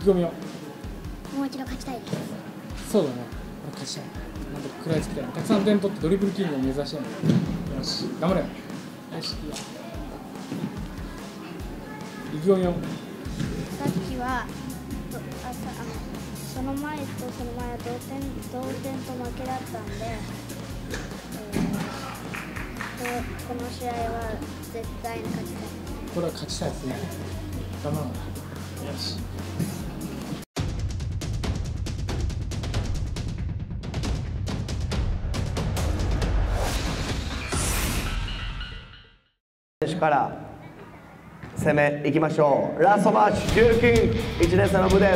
気込みを。 もう一度勝ちたいです。 そうだね、俺勝ちたい。なんとか食らいつきたい。たくさん点取ってドリブルキングを目指したい。よし、頑張れよ。よし、いいや。意気込みを。 さっきはその前とその前は同点と負けだったんで、この試合は絶対に勝ちたい。 これは勝ちたいですね。頑張ろうな。よし。 選手から攻めいきましょう。ラストマッチ、琉金1年生の部です。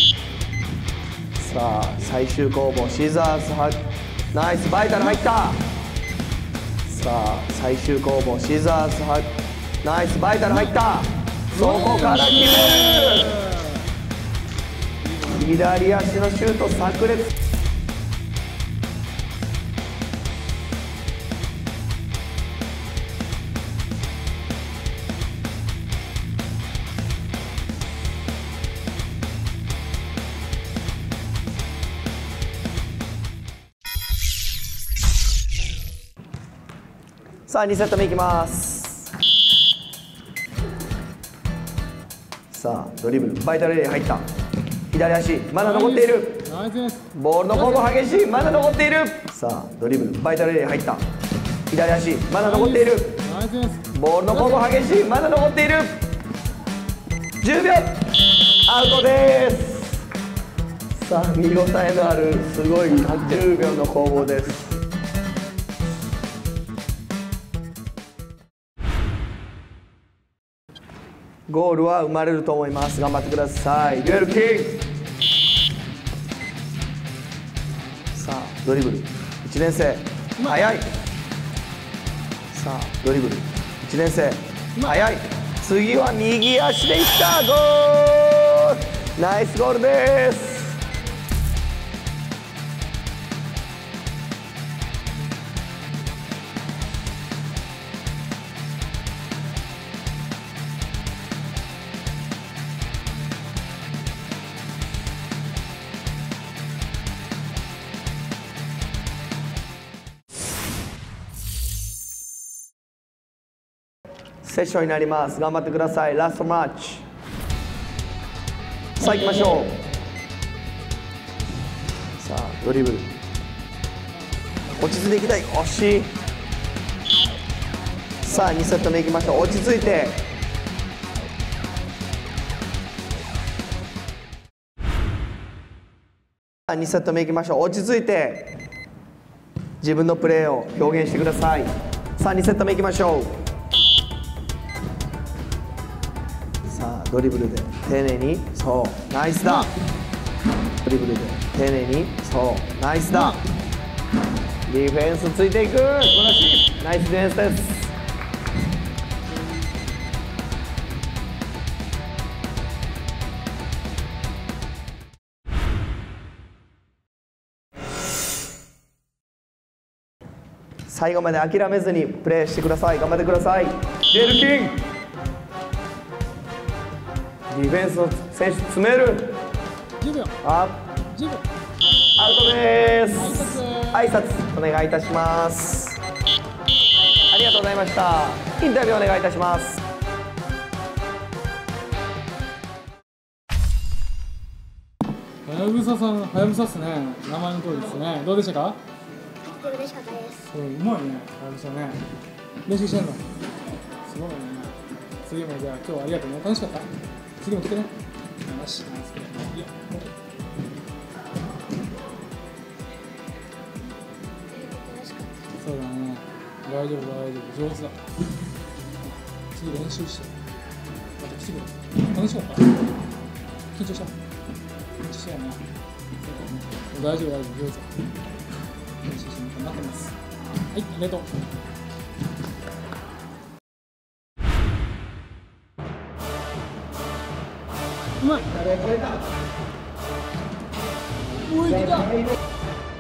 さあ最終攻防、シザースはナイス、バイタル入った。さあ最終攻防、シザースはナイス、バイタル入った。そこから決める。左足のシュート炸裂。さあ2セット目いきます。さあドリブル、バイタルエリア入った。左足まだ残っている。ボールの攻防激しい、まだ残っている。さあドリブル、バイタルエリア入った。左足まだ残っている。ボールの攻防激しい、まだ残っている。10秒アウトです。さあ見応えのあるすごい10秒の攻防です。ゴールは生まれると思います。頑張ってください。デュエルキング。さあドリブル1年生速い。さあドリブル1年生速い。次は右足でいった。ゴール、ナイスゴールです。セッションになります。頑張ってください。ラストマッチ。さあ行きましょう。さあドリブル落ち着いていきたい。惜しい。さあ2セット目いきましょう。落ち着いて。さあ2セット目いきましょう。落ち着いて自分のプレーを表現してください。さあ2セット目いきましょう。さあドリブルで丁寧に、そうナイスだ。ドリブルで丁寧に、そうナイスだ。ディフェンスついていく、素晴らしい。ナイスディフェンスです。最後まで諦めずにプレーしてください。頑張ってください。デルキンディフェンスの選手詰める。 10秒。 あ、 10秒。 アウトです。挨拶お願いいたします。ありがとうございました。インタビューお願いいたします。 はやぶささん、はやぶさっすね。名前の通りですね。どうでしたか？ 嬉しかったです。 うまいね、はやぶさね。練習してんの？すごいね。次もじゃあ今日はありがとうね。楽しかった？次も来てね。よし、ナイスプレー。いいよ。そうだね。大丈夫、大丈夫。上手だ。次練習して。また来てくれ。楽しかった？緊張した？緊張したよね。大丈夫、大丈夫。上手だ。練習しになってます。はい、ありがとう。うまい。おい、来た。